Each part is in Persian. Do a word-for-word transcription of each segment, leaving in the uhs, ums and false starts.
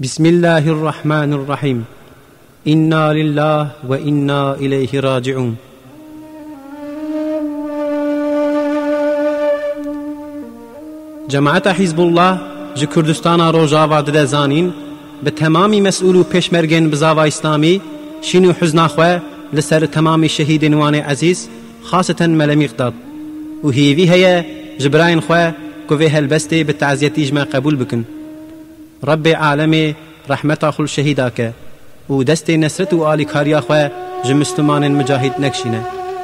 بسم الله الرحمن الرحیم. انا لله و انا الیه راجعون. جماعت حزب الله ji Kurdistana Rojava de zanin bi temamî mes'ûl û pêşmergên bizava İslamî şîn û huzna xwe li ser temamî şehîdên wan ê ezîz xaseten Mele Miqdad û hêvî heye ji birayên xwe ku vê helbestê bi teeziyetî ji me qebûl bikin. Rabbê alemê rehmeta xwe şehîd ake û destê nesret û alîkariya xwe ji Müslümanên mücahîd nekşîne.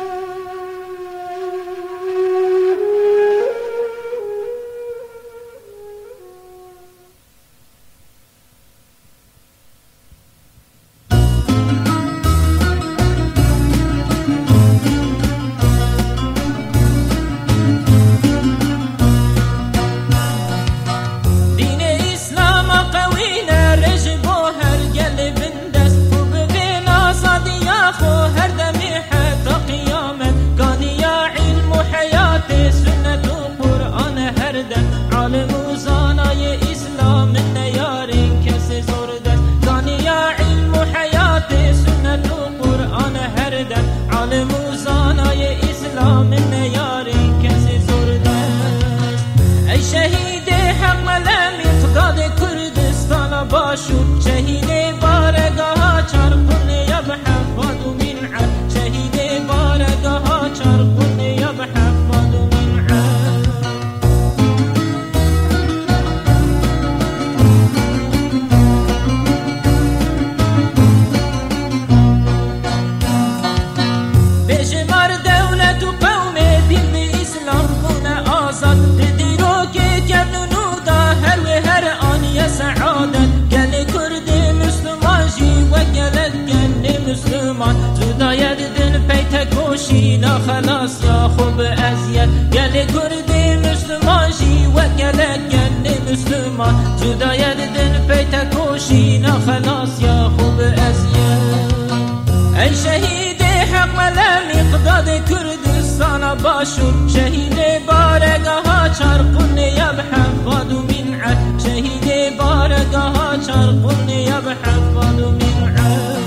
خلاص يا خوب أزيد قال كردي مسلمان جي وقالك قال مسلمان جدا يدن بيتك وشينا خلاص يا خوب أزيد أي شهيد حق ملا مقداد كردستان باشور شهيد بارقها شرقني يا بحفظ من عد شهيد بارقها شرقني يا بحفظ من عد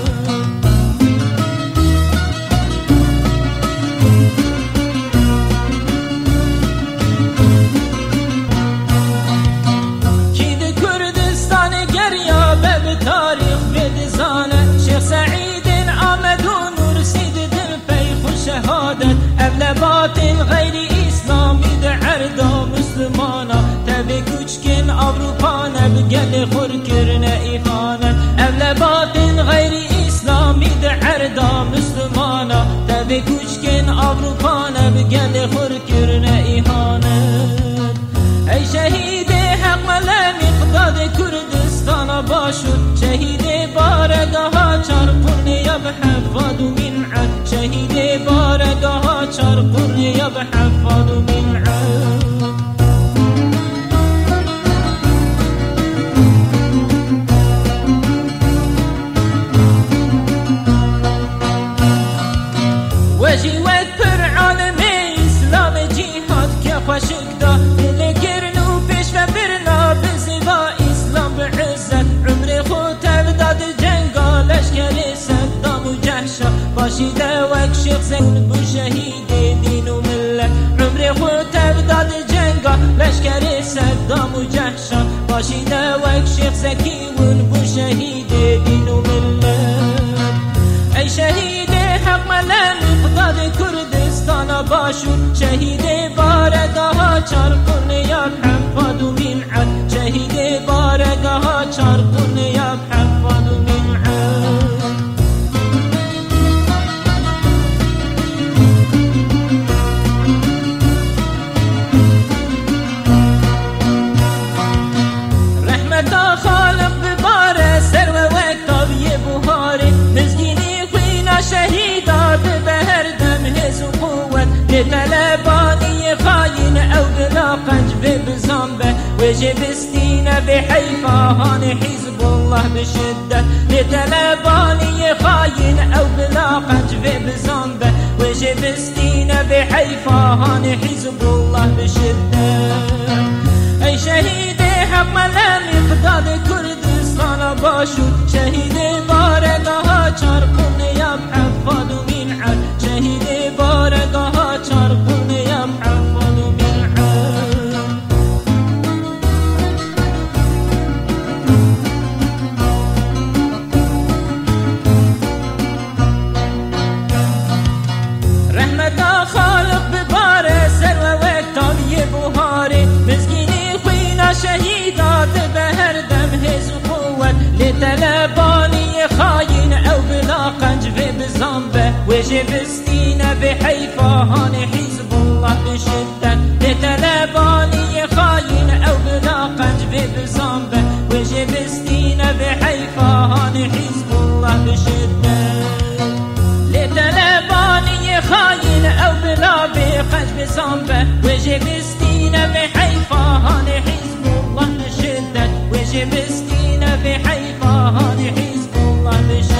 تاريخ بدزانة شيخ سعيد آمد ونور سيد دل فيخ شهادة أبلبات غير إسلامي دعردا مسلمانا تبي كوشكين أوروبانا بقل خوركرنا إهانة أبلبات غير إسلامي دعردا مسلمانا تبي كوشكين أوروبانا بقل خوركرنا إهانة أي شهيد حق ملا مقداد كردستان باشور شهيد بارقها شرقني يا بحفظ من عد شهيد بارقها شرقني يا بحفظ من عد وجي وكبر عالمي إسلام جهاد كخوشك دا لكرنو بيش فبرنا بزيبا إسلام بعزة عمري خوتب داد جنگا لشكري صدام وجحشا باشي دوك شيخ زين بو شهيد دين وملة عمري خوتب داد جنگا لشكري صدام وجحشا باشي دوك شيخ زكي بو شهيد دين وملة أي شهيد حق ملا مقداد كردستان باشور شهيد بارقها شرقني يا بحفظ من عد شهيد بارقها شرقني يا بحفظ من عد رحمة خالق بباره سروه وكتاب يبهاري مزگيني خوينا شهيدا ببهر دم هز وقوة لطلباني خاين أو بلا قنج بزنبه وجبستينا بحيفا هان حزب الله بشدة لطلباني خاين أو بلا قنج بزنبه وجبستينا بحيفا هان حزب الله بشدة أي شهيد حق ملا مقداد كردستان شد شهید بارگاه چارقونیم حفاد و منعر شهید بارگاه چارقونیم حفاد و منعر رحمت خالق بباره سر و وقتالی بهاره مزگینی خوینا شهیدات به هر دم هز و قوت لطلبانی خاین او بلا قنج في بزنبه وجبستين بحيفاهان حزب الله بشدة لطلباني خاين او بلا قنج في بزنبه وجبستين بحيفاهان حزب الله بشدة لطلباني خاين او بلا بقنج بزنبه وجبستين بحيفاهان حزب الله بشدة وجبستين بحيفاهان حزب الله بشدة